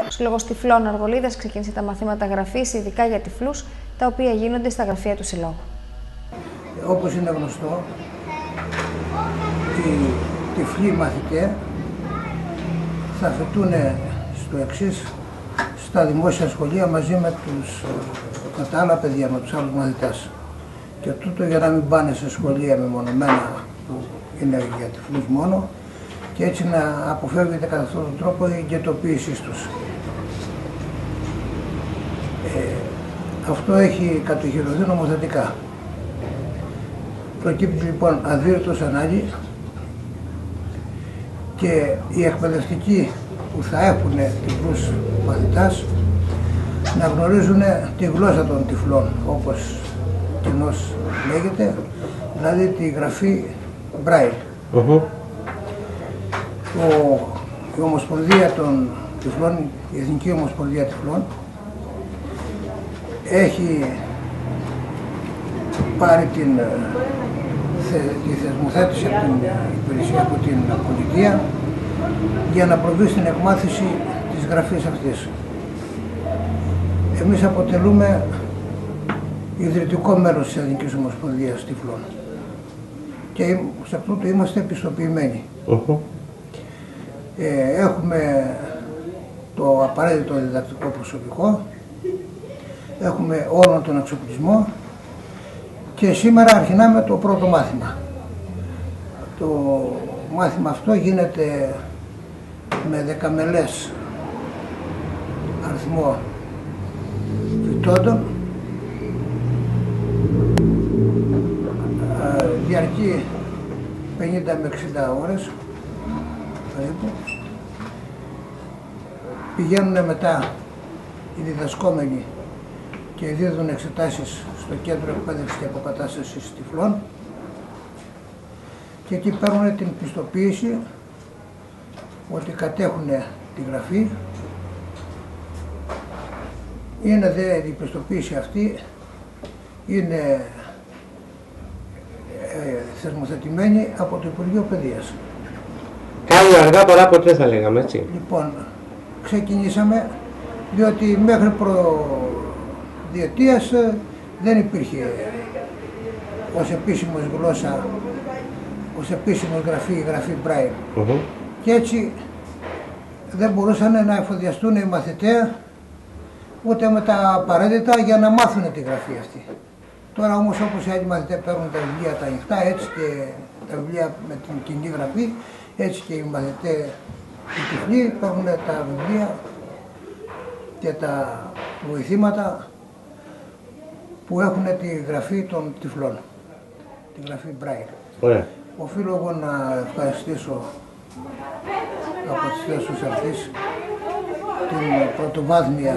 Ο Σύλλογος Τυφλών Αργολίδας ξεκίνησε τα μαθήματα γραφής, ειδικά για τυφλούς, τα οποία γίνονται στα γραφεία του Συλλόγου. Όπως είναι γνωστό, οι τυφλοί μαθητές θα φοιτούν στο εξής, στα δημόσια σχολεία μαζί με τα άλλα παιδιά, με τους άλλους μαθητές. Και τούτο για να μην πάνε σε σχολεία μεμονωμένα που είναι για τυφλούς μόνο, και έτσι να αποφεύγεται κατά αυτόν τον τρόπο η γετοποίησή τους. Αυτό έχει κατοχυρωθεί νομοθετικά. Προκύπτει λοιπόν αδύρυτος ανάγκη και οι εκπαιδευτικοί που θα έχουν τυφλούς μαθητάς να γνωρίζουν τη γλώσσα των τυφλών, όπως κοινώς λέγεται, δηλαδή τη γραφή Μπράιλ. Η Ομοσπονδία των Τυφλών, η Εθνική Ομοσπονδία Τυφλών, έχει πάρει τη θεσμοθέτηση από την υπηρεσία, από την πολιτεία, για να προβεί στην εκμάθηση της γραφής αυτής. Εμείς αποτελούμε ιδρυτικό μέλος της Εθνικής Ομοσπονδίας Τυφλών και σε αυτό το είμαστε επιστοποιημένοι. Έχουμε το απαραίτητο διδακτικό προσωπικό, έχουμε όλον τον εξοπλισμό και σήμερα αρχινάμε το πρώτο μάθημα. Το μάθημα αυτό γίνεται με δεκαμελές αριθμό φοιτώντων, διαρκεί 50 με 60 ώρες περίπου. Πηγαίνουν μετά οι διδασκόμενοι και δίδουν εξετάσεις στο Κέντρο Εκπαίδευσης και Αποκατάστασης Τυφλών και εκεί παίρνουν την πιστοποίηση ότι κατέχουν τη γραφή. Είναι η πιστοποίηση αυτή είναι θεσμοθετημένη από το Υπουργείο Παιδείας. Κάνουν αργά παρά ποτέ, θα λέγαμε, έτσι. Λοιπόν, ξεκινήσαμε διότι μέχρι προδιετίας δεν υπήρχε ως επίσημος γλώσσα, ως επίσημος γραφή Μπράιλ. Και έτσι δεν μπορούσαν να εφοδιαστούν οι μαθητές ούτε με τα απαραίτητα για να μάθουν τη γραφή αυτή. Τώρα όμως, όπως οι άλλοι μαθητές παίρνουν τα βιβλία τα ανοιχτά, έτσι και τα βιβλία με την κοινή γραφή, έτσι και οι μαθητές οι τυφλοί παίρνουν τα βιβλία και τα βοηθήματα που έχουν τη γραφή των τυφλών, τη γραφή Μπράιλ. Οφείλω εγώ να ευχαριστήσω από τις θέσεις αυτής την πρωτοβάθμια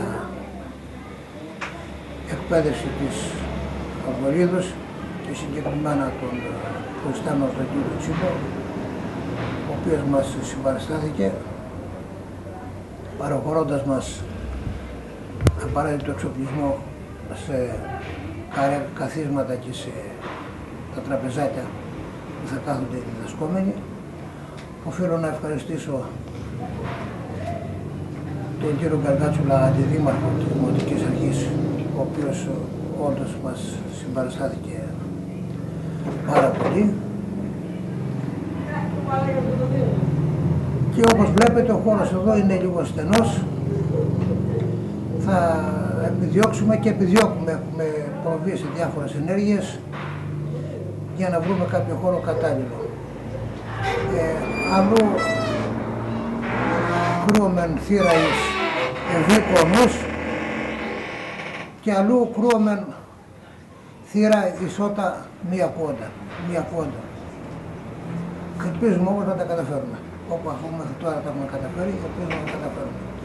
εκπαίδευση της Αργολίδος και συγκεκριμένα τον προϊστάμενο τον κύριο Τσίπο, ο οποίος μας συμπαραστάθηκε παραχωρώντας μας απαραίτητο εξοπλισμό σε καθίσματα και σε τα τραπεζάκια που θα κάθονται οι διδασκόμενοι. Οφείλω να ευχαριστήσω τον κύριο Γκαργάτσουλα, αντιδήμαρχο της Δημοτικής Αρχής, ο οποίος όντως μας συμπαραστάθηκε πάρα πολύ. Και όπως βλέπετε, ο χώρος εδώ είναι λίγο στενός. Θα επιδιώξουμε και επιδιώκουμε, έχουμε προβεί σε διάφορες ενέργειες για να βρούμε κάποιο χώρο κατάλληλο. Αλλού κρούομεν θύρα εις ευήκονους και αλλού κρούομεν θύρα εις ότα μία πόντα. Ελπίζουμε όμως να τα καταφέρουμε. Όπου αφού μέχρι τώρα τα έχουμε καταφέρει, ελπίζουμε να τα καταφέρουμε.